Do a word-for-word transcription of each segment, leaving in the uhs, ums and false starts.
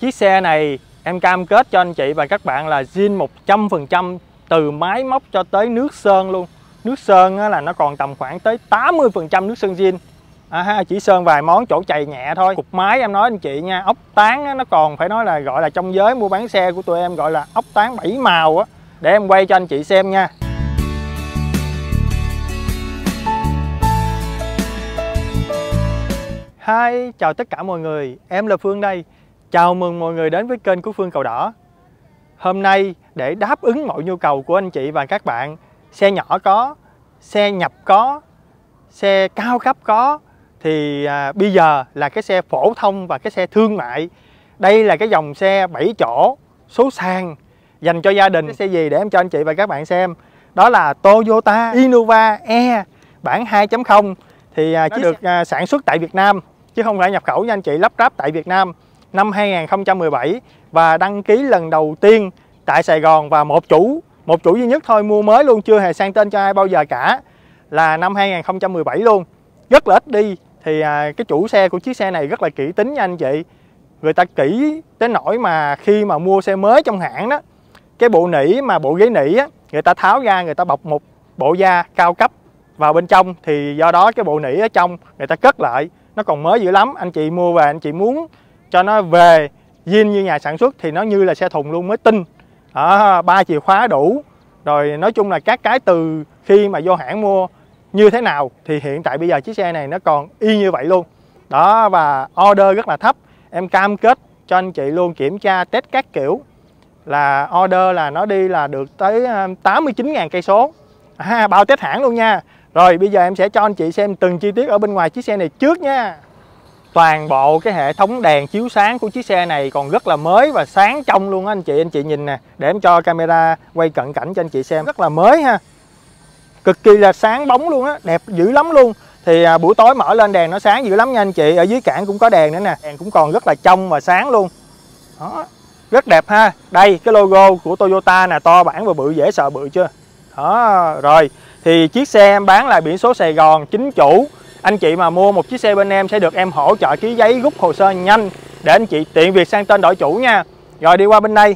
Chiếc xe này em cam kết cho anh chị và các bạn là zin một trăm phần trăm, từ máy móc cho tới nước sơn luôn. Nước sơn là nó còn tầm khoảng tới tám mươi phần trăm nước sơn zin. À, chỉ sơn vài món chỗ chày nhẹ thôi. Cục máy em nói anh chị nha, ốc tán nó còn phải nói là gọi là trong giới mua bán xe của tụi em gọi là ốc tán bảy màu á. Để em quay cho anh chị xem nha. Hi, chào tất cả mọi người, em là Phương đây. Chào mừng mọi người đến với kênh của Phương Cầu Đỏ. Hôm nay để đáp ứng mọi nhu cầu của anh chị và các bạn, xe nhỏ có, xe nhập có, xe cao cấp có, thì à, bây giờ là cái xe phổ thông và cái xe thương mại. Đây là cái dòng xe bảy chỗ, số sàn, dành cho gia đình. Cái xe gì để em cho anh chị và các bạn xem. Đó là Toyota Innova E bản hai chấm không. Thì à, nó được à, sản xuất tại Việt Nam, chứ không phải nhập khẩu nha anh chị, lắp ráp tại Việt Nam năm hai nghìn không trăm mười bảy. Và đăng ký lần đầu tiên tại Sài Gòn, và một chủ, một chủ duy nhất thôi, mua mới luôn, chưa hề sang tên cho ai bao giờ cả, là năm hai nghìn không trăm mười bảy luôn. Rất là ít đi. Thì à, cái chủ xe của chiếc xe này rất là kỹ tính nha anh chị. Người ta kỹ tới nỗi mà khi mà mua xe mới trong hãng đó, cái bộ nỉ mà bộ ghế nỉ á, người ta tháo ra, người ta bọc một bộ da cao cấp vào bên trong. Thì do đó cái bộ nỉ ở trong người ta cất lại, nó còn mới dữ lắm. Anh chị mua về, anh chị muốn cho nó về zin như nhà sản xuất thì nó như là xe thùng luôn, mới tinh. Đó, ba chìa khóa đủ. Rồi nói chung là các cái từ khi mà vô hãng mua như thế nào thì hiện tại bây giờ chiếc xe này nó còn y như vậy luôn. Đó, và order rất là thấp. Em cam kết cho anh chị luôn, kiểm tra test các kiểu, là order là nó đi là được tới tám mươi chín nghìn cây số. À, bao test hãng luôn nha. Rồi bây giờ em sẽ cho anh chị xem từng chi tiết ở bên ngoài chiếc xe này trước nha. Toàn bộ cái hệ thống đèn chiếu sáng của chiếc xe này còn rất là mới và sáng trong luôn á anh chị. Anh chị nhìn nè, để em cho camera quay cận cảnh cho anh chị xem. Rất là mới ha. Cực kỳ là sáng bóng luôn á, đẹp dữ lắm luôn. Thì à, buổi tối mở lên đèn nó sáng dữ lắm nha anh chị. Ở dưới cản cũng có đèn nữa nè, đèn cũng còn rất là trong và sáng luôn. Đó, rất đẹp ha. Đây cái logo của Toyota nè, to bản và bự, dễ sợ bự chưa. Đó, rồi thì chiếc xe em bán là biển số Sài Gòn chính chủ. Anh chị mà mua một chiếc xe bên em sẽ được em hỗ trợ ký giấy rút hồ sơ nhanh để anh chị tiện việc sang tên đổi chủ nha. Rồi đi qua bên đây.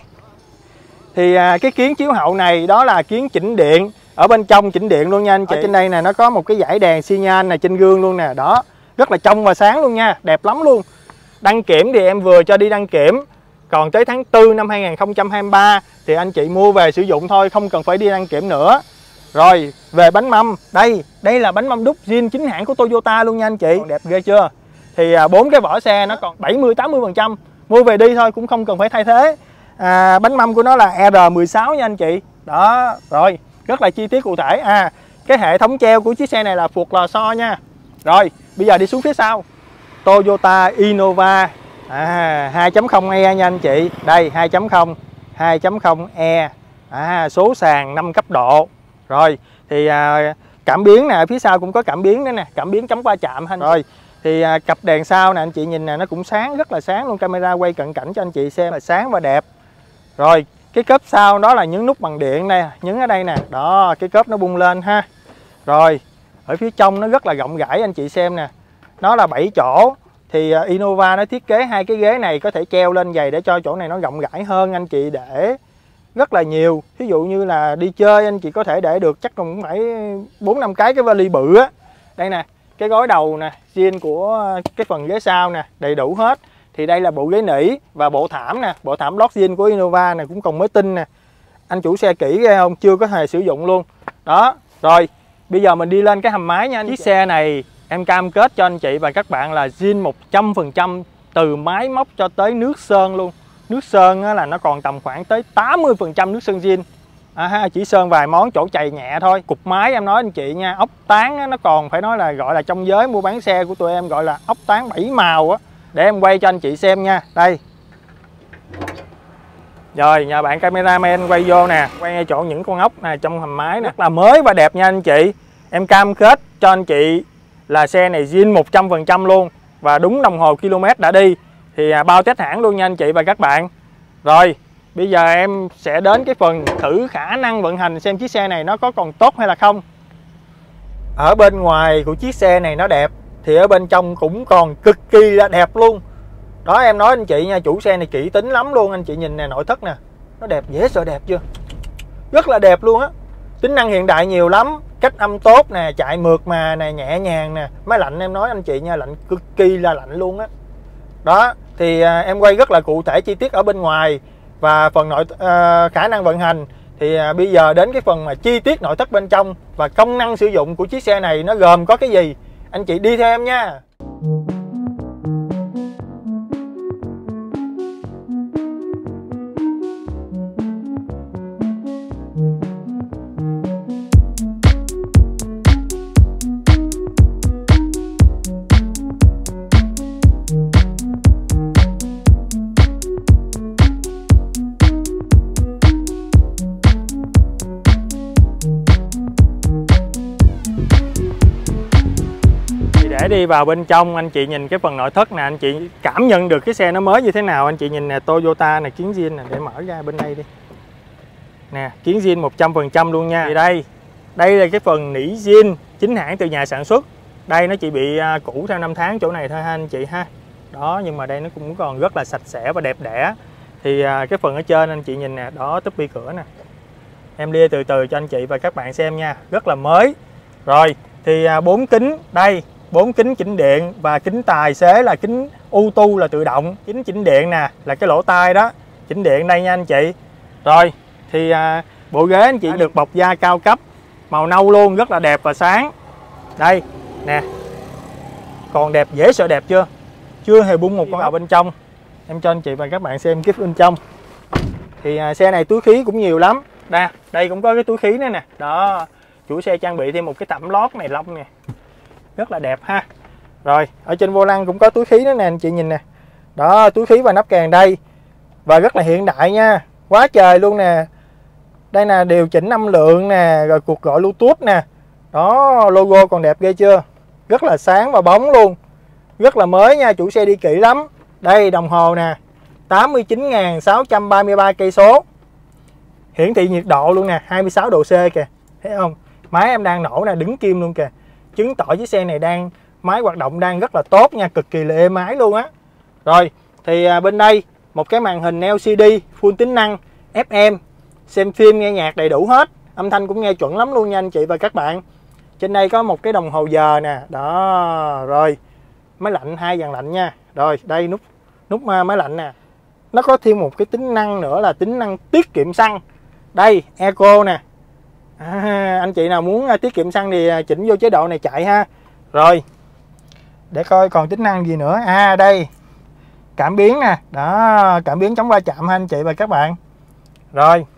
Thì à, cái kiến chiếu hậu này đó là kiến chỉnh điện. Ở bên trong chỉnh điện luôn nha anh chị. Ở trên đây nè, nó có một cái dải đèn xi nhan này trên gương luôn nè. Đó, rất là trong và sáng luôn nha, đẹp lắm luôn. Đăng kiểm thì em vừa cho đi đăng kiểm. Còn tới tháng tư năm hai nghìn không trăm hai mươi ba thì anh chị mua về sử dụng thôi, không cần phải đi đăng kiểm nữa. Rồi về bánh mâm, đây, đây là bánh mâm đúc zin chính hãng của Toyota luôn nha anh chị. Đẹp ghê chưa? Thì bốn à, cái vỏ xe nó còn bảy mươi tám mươi phần trăm, mua về đi thôi cũng không cần phải thay thế. À, bánh mâm của nó là R mười sáu nha anh chị. Đó, rồi rất là chi tiết cụ thể. À, cái hệ thống treo của chiếc xe này là phuộc lò xo nha. Rồi bây giờ đi xuống phía sau. Toyota Innova à, hai chấm không E nha anh chị. Đây hai chấm không, hai chấm không E à, số sàn năm cấp độ. Rồi thì à, cảm biến nè, phía sau cũng có cảm biến nữa nè, cảm biến chống va chạm anh. Rồi thì à, cặp đèn sau nè anh chị nhìn nè, nó cũng sáng, rất là sáng luôn. Camera quay cận cảnh cho anh chị xem, là sáng và đẹp. Rồi cái cốp sau đó là những nút bằng điện đây, nhấn ở đây nè. Đó, cái cốp nó bung lên ha. Rồi ở phía trong nó rất là rộng rãi anh chị xem nè. Nó là bảy chỗ. Thì uh, Innova nó thiết kế hai cái ghế này có thể treo lên vậy để cho chỗ này nó rộng rãi hơn anh chị, để rất là nhiều. Ví dụ như là đi chơi anh chị có thể để được chắc cũng phải bốn năm cái cái vali bự á. Đây nè, cái gối đầu nè, zin của cái phần ghế sau nè, đầy đủ hết. Thì đây là bộ ghế nỉ và bộ thảm nè, bộ thảm lót zin của Innova này cũng còn mới tinh nè. Anh chủ xe kỹ ghê không, chưa có hề sử dụng luôn. Đó, rồi bây giờ mình đi lên cái hầm máy nha anh. Chiếc xe này em cam kết cho anh chị và các bạn là zin một trăm phần trăm, từ máy móc cho tới nước sơn luôn. Nước sơn là nó còn tầm khoảng tới tám mươi phần trăm nước sơn zin. À, chỉ sơn vài món chỗ chày nhẹ thôi. Cục máy em nói anh chị nha, ốc tán nó còn phải nói là gọi là trong giới mua bán xe của tụi em gọi là ốc tán bảy màu á. Để em quay cho anh chị xem nha. Đây. Rồi nhờ bạn cameraman quay vô nè, quay ngay chỗ những con ốc này trong hầm máy nè. Rất là mới và đẹp nha anh chị. Em cam kết cho anh chị là xe này zin một trăm phần trăm luôn. Và đúng đồng hồ km đã đi. Thì à, bao test hãng luôn nha anh chị và các bạn. Rồi bây giờ em sẽ đến cái phần thử khả năng vận hành xem chiếc xe này nó có còn tốt hay là không. Ở bên ngoài của chiếc xe này nó đẹp, thì ở bên trong cũng còn cực kỳ là đẹp luôn. Đó em nói anh chị nha, chủ xe này kỹ tính lắm luôn. Anh chị nhìn nè, nội thất nè, nó đẹp dễ sợ đẹp chưa, rất là đẹp luôn á. Tính năng hiện đại nhiều lắm, cách âm tốt nè, chạy mượt mà nè, nhẹ nhàng nè. Máy lạnh em nói anh chị nha, lạnh cực kỳ là lạnh luôn á. Đó thì à, em quay rất là cụ thể chi tiết ở bên ngoài và phần nội à, khả năng vận hành. Thì à, bây giờ đến cái phần mà chi tiết nội thất bên trong và công năng sử dụng của chiếc xe này nó gồm có cái gì, anh chị đi theo em nha. Để đi vào bên trong, anh chị nhìn cái phần nội thất nè, anh chị cảm nhận được cái xe nó mới như thế nào. Anh chị nhìn nè, Toyota này, kiến zin nè, để mở ra bên đây đi nè, kiến zin một trăm phần trăm luôn nha. Thì đây, đây là cái phần nỉ zin chính hãng từ nhà sản xuất. Đây nó chỉ bị cũ theo năm tháng chỗ này thôi ha anh chị ha. Đó, nhưng mà đây nó cũng còn rất là sạch sẽ và đẹp đẽ. Thì cái phần ở trên anh chị nhìn nè, đó, túp bi cửa nè. Em lia từ từ cho anh chị và các bạn xem nha, rất là mới. Rồi, thì bốn kính đây, bốn kính chỉnh điện và kính tài xế là kính auto là tự động. Kính chỉnh điện nè là cái lỗ tai đó, chỉnh điện đây nha anh chị. Rồi thì à, bộ ghế anh chị được bọc da cao cấp màu nâu luôn, rất là đẹp và sáng. Đây nè, còn đẹp dễ sợ đẹp chưa, chưa hề bung một con vào bên trong. Em cho anh chị và các bạn xem cái bên trong. Thì à, xe này túi khí cũng nhiều lắm. Đây, đây cũng có cái túi khí nữa nè. Đó, chủ xe trang bị thêm một cái thảm lót này lông nè, rất là đẹp ha. Rồi ở trên vô lăng cũng có túi khí nữa nè anh chị nhìn nè. Đó, túi khí và nắp kèn đây, và rất là hiện đại nha, quá trời luôn nè. Đây nè, điều chỉnh âm lượng nè, rồi cuộc gọi Bluetooth nè. Đó, logo còn đẹp ghê chưa, rất là sáng và bóng luôn, rất là mới nha, chủ xe đi kỹ lắm. Đây đồng hồ nè, tám mươi chín nghìn sáu trăm ba mươi ba cây số, hiển thị nhiệt độ luôn nè, hai mươi sáu độ C kìa, thấy không? Máy em đang nổ nè, đứng kim luôn kìa, chứng tỏ chiếc xe này đang máy hoạt động đang rất là tốt nha, cực kỳ là êm ái luôn á. Rồi thì à, bên đây một cái màn hình L C D full tính năng, F M, xem phim nghe nhạc đầy đủ hết, âm thanh cũng nghe chuẩn lắm luôn nha anh chị và các bạn. Trên đây có một cái đồng hồ giờ nè, đó. Rồi máy lạnh, hai dàn lạnh nha. Rồi đây nút nút máy lạnh nè, nó có thêm một cái tính năng nữa là tính năng tiết kiệm xăng. Đây Eco nè. À, anh chị nào muốn tiết kiệm xăng thì chỉnh vô chế độ này chạy ha. Rồi để coi còn tính năng gì nữa. À đây, cảm biến nè, đó, cảm biến chống va chạm ha anh chị và các bạn. Rồi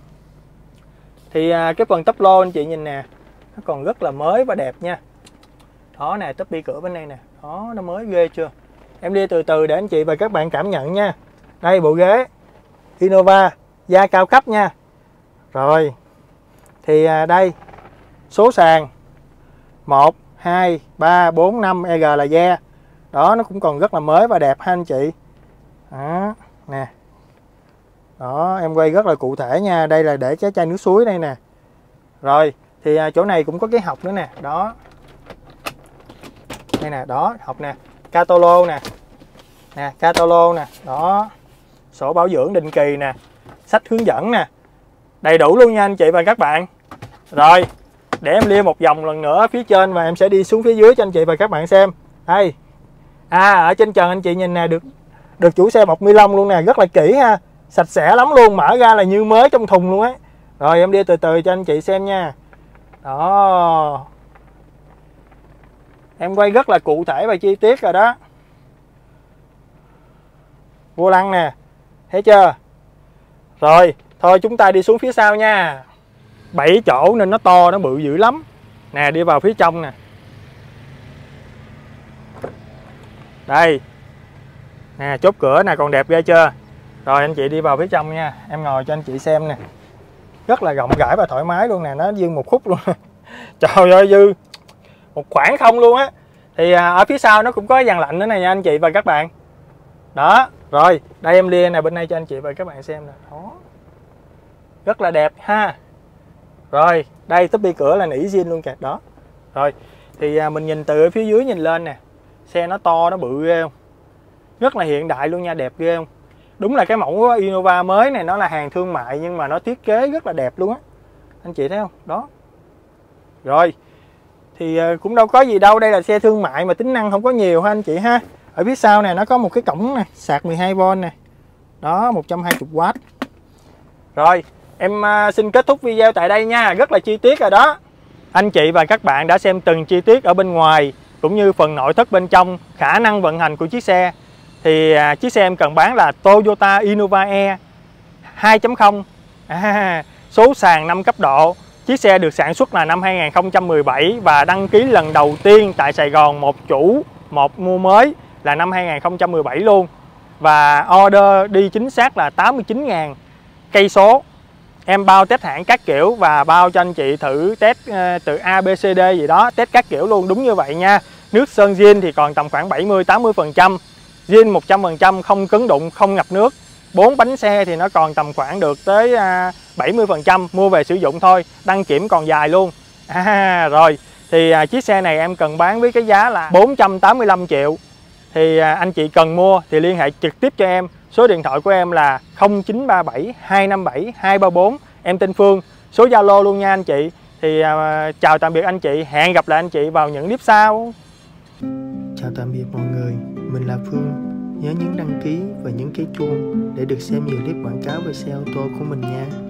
thì cái phần tắp lô anh chị nhìn nè, nó còn rất là mới và đẹp nha. Đó nè, tắp bi cửa bên đây nè, đó, nó mới ghê chưa. Em đi từ từ để anh chị và các bạn cảm nhận nha. Đây bộ ghế Innova da cao cấp nha. Rồi thì đây số sàn một, hai, ba, bốn, năm, E G là da. Đó, nó cũng còn rất là mới và đẹp ha anh chị. Đó nè, đó em quay rất là cụ thể nha. Đây là để cái chai nước suối đây nè. Rồi thì chỗ này cũng có cái hộc nữa nè, đó, đây nè, đó hộc nè, catalog nè, nè catalog nè, đó, sổ bảo dưỡng định kỳ nè, sách hướng dẫn nè, đầy đủ luôn nha anh chị và các bạn. Rồi để em lia một vòng lần nữa phía trên và em sẽ đi xuống phía dưới cho anh chị và các bạn xem. Đây, à ở trên trần anh chị nhìn nè, được được chủ xe bọc ni lông luôn nè, rất là kỹ ha, sạch sẽ lắm luôn, mở ra là như mới trong thùng luôn ấy. Rồi em đi từ từ cho anh chị xem nha. Đó, em quay rất là cụ thể và chi tiết rồi đó. Vô lăng nè, thấy chưa? Rồi thôi chúng ta đi xuống phía sau nha. Bảy chỗ nên nó to, nó bự dữ lắm. Nè, đi vào phía trong nè. Đây nè, chốt cửa nè, còn đẹp ghê chưa. Rồi anh chị đi vào phía trong nha, em ngồi cho anh chị xem nè, rất là rộng rãi và thoải mái luôn nè, nó dư một khúc luôn. Trời ơi, dư một khoảng không luôn á. Thì à, ở phía sau nó cũng có dàn lạnh nữa này nha anh chị và các bạn. Đó, rồi đây em lia nè bên đây cho anh chị và các bạn xem nè. Đó, rất là đẹp ha. Rồi đây túp bi cửa là nỉ zin luôn kìa. Đó, rồi thì à, mình nhìn từ phía dưới nhìn lên nè, xe nó to, nó bự ghê không. Rất là hiện đại luôn nha, đẹp ghê không? Đúng là cái mẫu Innova mới này nó là hàng thương mại nhưng mà nó thiết kế rất là đẹp luôn á. Anh chị thấy không? Đó. Rồi. Thì cũng đâu có gì đâu, đây là xe thương mại mà tính năng không có nhiều ha anh chị ha. Ở phía sau này nó có một cái cổng nè, sạc mười hai vôn nè. Đó, một trăm hai mươi oát. Rồi, em xin kết thúc video tại đây nha, rất là chi tiết rồi đó. Anh chị và các bạn đã xem từng chi tiết ở bên ngoài cũng như phần nội thất bên trong, khả năng vận hành của chiếc xe. Thì à, chiếc xe em cần bán là Toyota Innova E hai chấm không, à, số sàn năm cấp độ. Chiếc xe được sản xuất là năm hai nghìn không trăm mười bảy và đăng ký lần đầu tiên tại Sài Gòn một chủ một mua mới là năm hai nghìn không trăm mười bảy luôn. Và order đi chính xác là tám mươi chín nghìn cây số. Em bao test hãng các kiểu và bao cho anh chị thử test uh, từ A, B, C, D gì đó, test các kiểu luôn, đúng như vậy nha. Nước sơn zin thì còn tầm khoảng bảy mươi đến tám mươi phần trăm. Zin một trăm phần trăm, không cứng đụng, không ngập nước. Bốn bánh xe thì nó còn tầm khoảng được tới uh, bảy mươi phần trăm, mua về sử dụng thôi, đăng kiểm còn dài luôn. À, rồi, thì uh, chiếc xe này em cần bán với cái giá là bốn trăm tám mươi lăm triệu. Thì uh, anh chị cần mua thì liên hệ trực tiếp cho em. Số điện thoại của em là không chín ba bảy hai năm bảy hai ba bốn. Em tên Phương. Số Zalo luôn nha anh chị. Thì uh, chào tạm biệt anh chị. Hẹn gặp lại anh chị vào những clip sau. Chào tạm biệt mọi người. Mình là Phương. Nhớ nhấn đăng ký và nhấn cái chuông để được xem nhiều clip quảng cáo về xe ô tô của mình nha.